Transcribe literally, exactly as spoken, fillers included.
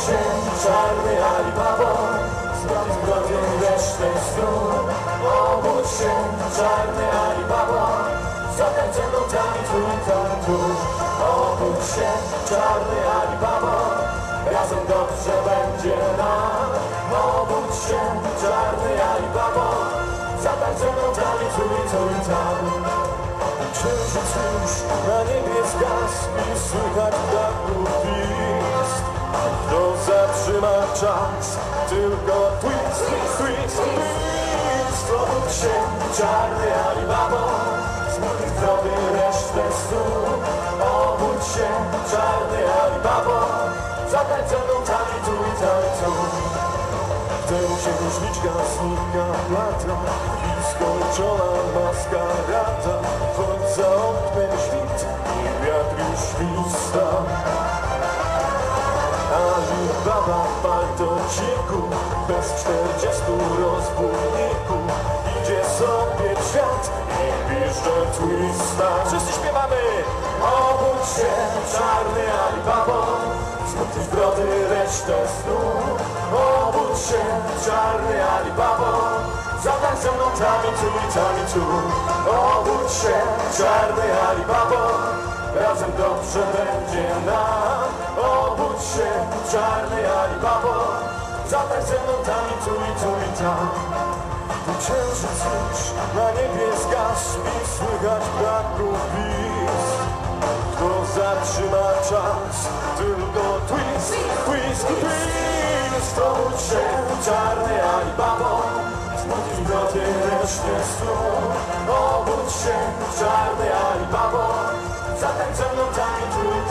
się czarny Alibabo, zbrodni zbrodni resztę snu. Obudź się czarny Alibabo, zatańcz ze mną tańcuj tu. Obudź się czarny Alibabo, razem dobrze będzie nam. Obudź się czarny Alibabo, zatańcz ze mną tańcuj tam. Księżyc już na niebie zgasł i słychać ptaków list. Kto zatrzyma czas, tylko twist, twist, twist, twist. Obudź się czarny Alibabo, smutny zdrowy resztę snu. Obudź się czarny Alibabo, zatańcz ze mną tańcuj, tańcuj. Chcę się różniczka znika lata i skończona maskarada. Choć za oknem świt i wiatr już śwista. Alibaba w paltociku, bez czterdziestu rozbójników, idzie sobie w świat i bierze twista. Wszyscy śpiewamy! Obudź się czarny Alibabo, smutny zbrody resztę snu. Obudź się czarny Alibabo, zatańcz ze mną tańcuj, tańcuj. Obudź się czarny Alibabo, razem dobrze będzie nam. Obudź się czarny Alibabo, zatańcz ze mną tańcuj, tańcuj tam. Tu księżyc już na niebie zgasł i słychać ptaków list. Kto zatrzyma czas, tylko twist, twist, twist. Obudź się czarny Alibabo, smutni wroty resztę snu. Obudź się czarny Alibabo, zatańcz ze mną tańcuj.